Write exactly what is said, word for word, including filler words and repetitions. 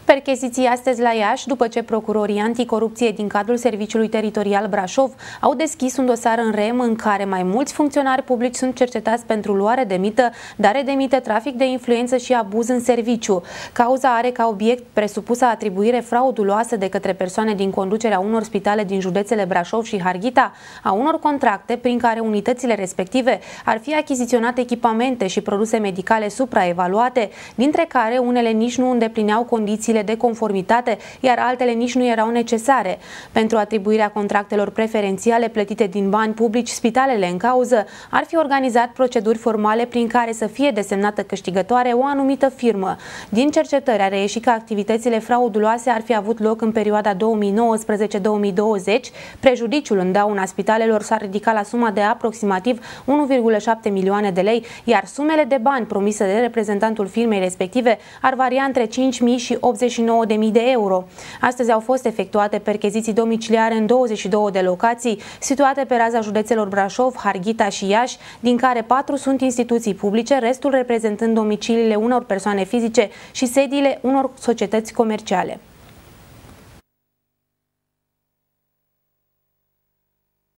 Percheziții astăzi la Iași, după ce procurorii anticorupție din cadrul Serviciului Teritorial Brașov au deschis un dosar în rem în care mai mulți funcționari publici sunt cercetați pentru luare de mită, dare de mită, trafic de influență și abuz în serviciu. Cauza are ca obiect presupusa atribuire frauduloasă de către persoane din conducerea unor spitale din județele Brașov și Harghita a unor contracte prin care unitățile respective ar fi achiziționat echipamente și produse medicale supraevaluate, dintre care unele nici nu îndeplineau condițiile de conformitate, iar altele nici nu erau necesare. Pentru atribuirea contractelor preferențiale plătite din bani publici, spitalele în cauză ar fi organizat proceduri formale prin care să fie desemnată câștigătoare o anumită firmă. Din cercetări a reieșit că activitățile frauduloase ar fi avut loc în perioada două mii nouăsprezece două mii douăzeci. Prejudiciul în dauna spitalelor s-a ridicat la suma de aproximativ unu virgulă șapte milioane de lei, iar sumele de bani promise de reprezentantul firmei respective ar varia între cinci mii și optzeci și nouă de mii de euro. Astăzi au fost efectuate percheziții domiciliare în douăzeci și două de locații situate pe raza județelor Brașov, Harghita și Iași, din care patru sunt instituții publice, restul reprezentând domiciliile unor persoane fizice și sediile unor societăți comerciale.